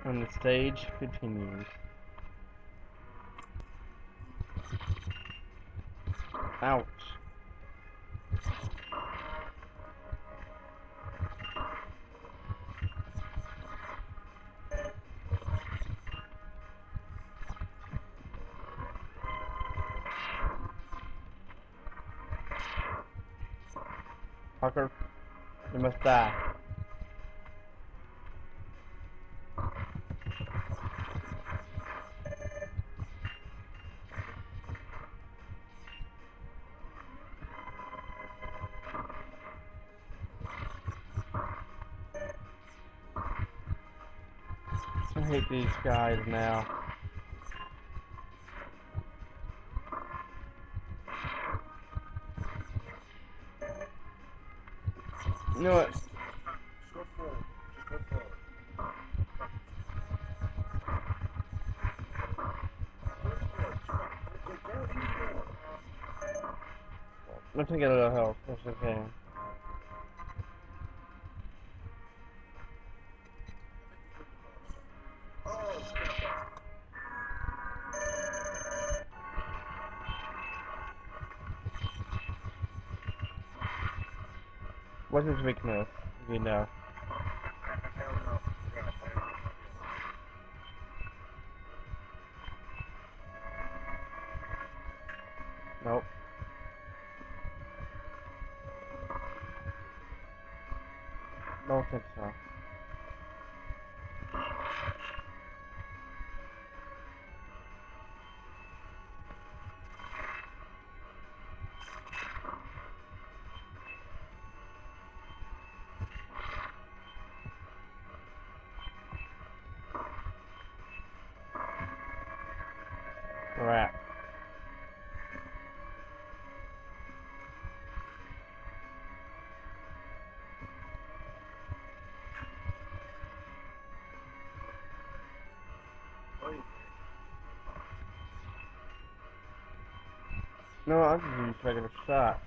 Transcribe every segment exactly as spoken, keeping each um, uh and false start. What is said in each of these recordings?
And the stage continues. Ouch. Fucker, you must die. I hate these guys now. You know what? Go forward. Just go forward. Go forward. Go forward. I'm gonna take a little health. That's okay. Oh, snap. What's his weakness? You know. Hell no. Nope. Don't think so. Crap. No, I'll just use regular shot.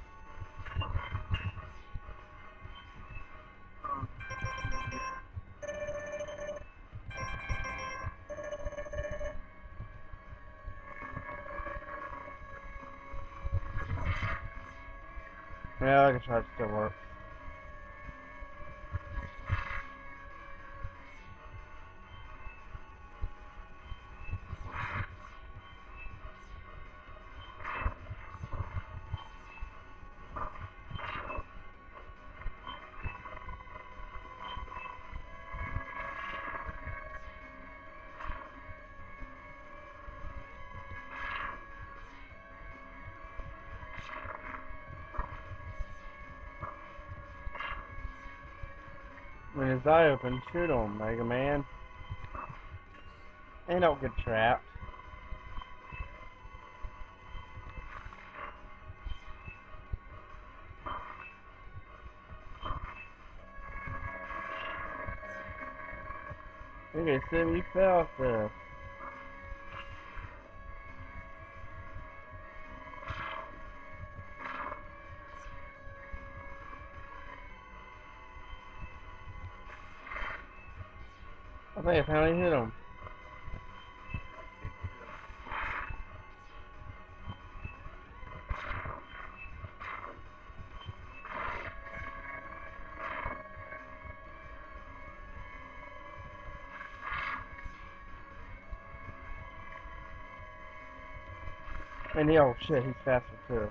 Yeah, I can try to still work. When his eye open, shoot him, Mega Man. And don't get trapped. Look at him, you fell off this. I think I finally hit him. And he, oh shit, he's faster too.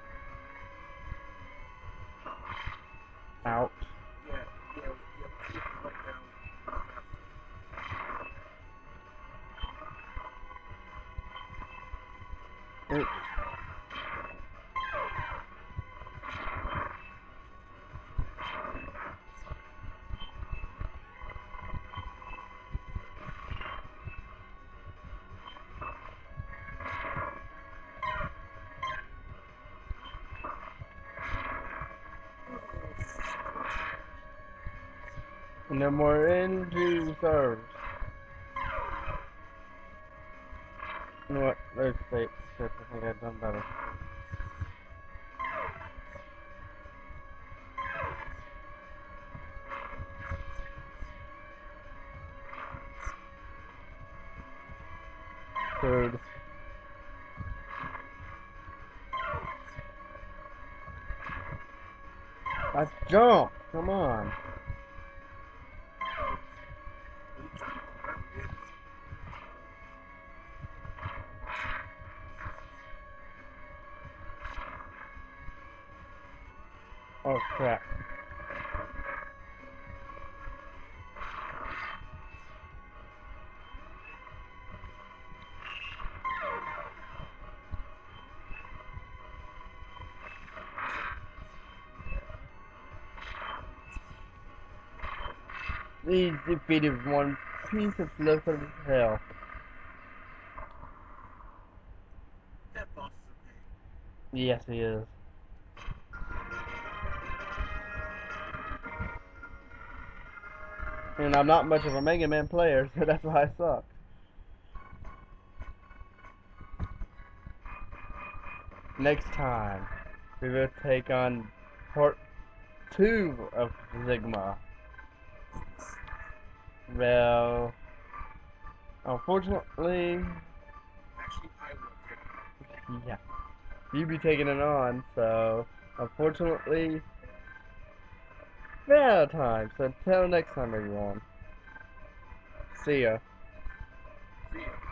Out. Yeah, yeah, yeah. Right down. Oops. No more into reserves. You know what? Let's stay. I think I've done better. food. I jump. Come on. Oh crap. He's defeated one piece of local hell. That boss is a pain. Yes, he is. And I'm not much of a Mega Man player, so that's why I suck. Next time, we will take on part two of Sigma. Well, unfortunately, Actually, I will take yeah, you be taking it on, so unfortunately, we're out of time. So until next time, everyone. See ya. it. See ya.